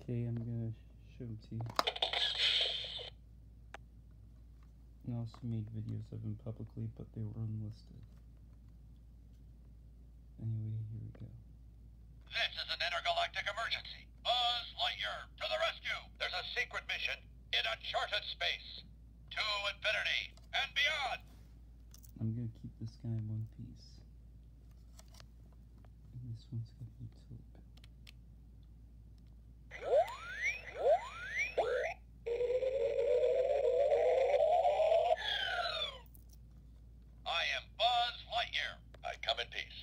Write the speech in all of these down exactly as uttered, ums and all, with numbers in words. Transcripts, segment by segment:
Okay, I'm gonna show them to you. I also made videos of him publicly, but they were unlisted. Anyway, here we go. This is an intergalactic emergency. Buzz Lightyear, to the rescue! There's a secret mission in uncharted space. To infinity and beyond! I'm gonna keep this guy in one piece. And this one's got the utility belt. I am Buzz Lightyear. I come in peace.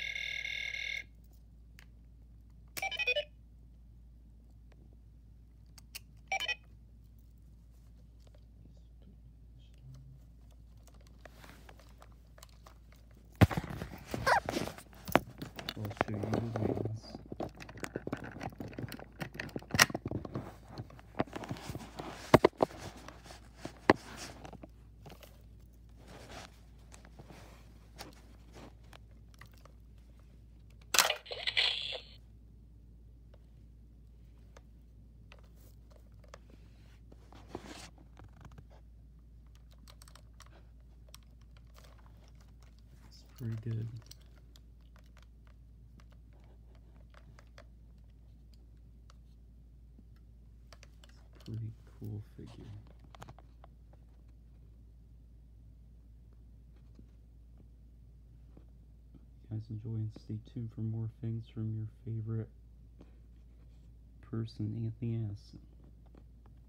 I'll show you the wings. It's pretty good. Pretty cool figure. If you guys enjoy, and stay tuned for more things from your favorite person, Anthony Addison.